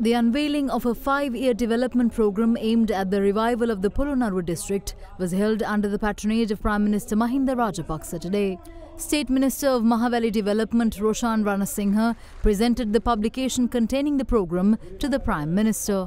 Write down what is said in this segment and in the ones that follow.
The unveiling of a 5-year development program aimed at the revival of the Polonnaruwa district was held under the patronage of Prime Minister Mahinda Rajapaksa today. State Minister of Mahavali Development Roshan Ranasinghe presented the publication containing the program to the Prime Minister.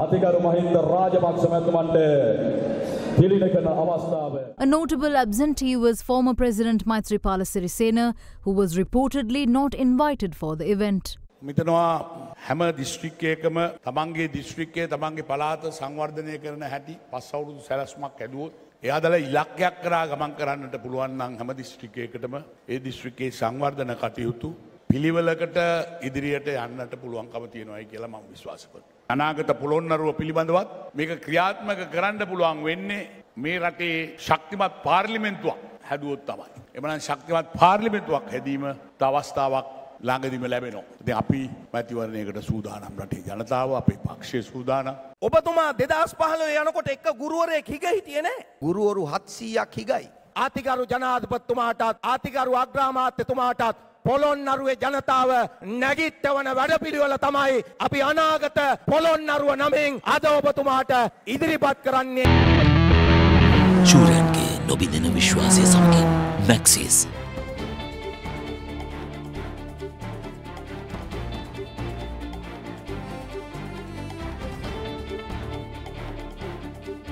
A notable absentee was former President Maithripala Sirisena, who was reportedly not invited for the event. හැම දිස්ත්‍රික්කයකම තමන්ගේ දිස්ත්‍රික්කයේ තමන්ගේ පළාත සංවර්ධනය කරන හැටි පස් අවුරුදු සැලැස්මක් ඇදුවොත් එයාදලා ඉලක්කයක් කරා ගමන් කරන්නට පුළුවන් නම් හැම දිස්ත්‍රික්කයකටම ඒ දිස්ත්‍රික්කයේ සංවර්ධන කටයුතු පිළිවෙලකට ඉදිරියට යන්නට පුළුවන්කම තියෙනවායි කියලා මම විශ්වාස කරනවා. අනාගත පොළොන්නරුව පිළිබඳවත් මේක ක්‍රියාත්මක කරන්න පුළුවන් වෙන්නේ මේ රටේ ශක්තිමත් පාර්ලිමේන්තුවක් හැදුවොත් තමයි. එමනම් ශක්තිමත් පාර්ලිමේන්තුවක් හැදීම අවස්ථාවක් ළඟදීම ලැබෙනවා. ඉතින් අපි මැතිවරණයකට සූදානම් රටේ ජනතාව අපේ පක්ෂයේ සූදානම්. ඔබතුමා 2015 යනකොට එක ගුරුවරයෙක් හිග හිටියේ නෑ. ගුරුවරු 700ක් හිගයි. ආතිගරු ජනාධිපතිතුමාටත් ආතිගරු අග්‍රාමාත්‍යතුමාටත් පොළොන්නරුවේ ජනතාව නැගිටවන වැඩපිළිවෙල තමයි අපි අනාගත පොළොන්නරුව නමින් අද ඔබතුමාට ඉදිරිපත් කරන්නේ. චූරයන්ගේ නොබිදෙන විශ්වාසය සමගින් මැක්සිස්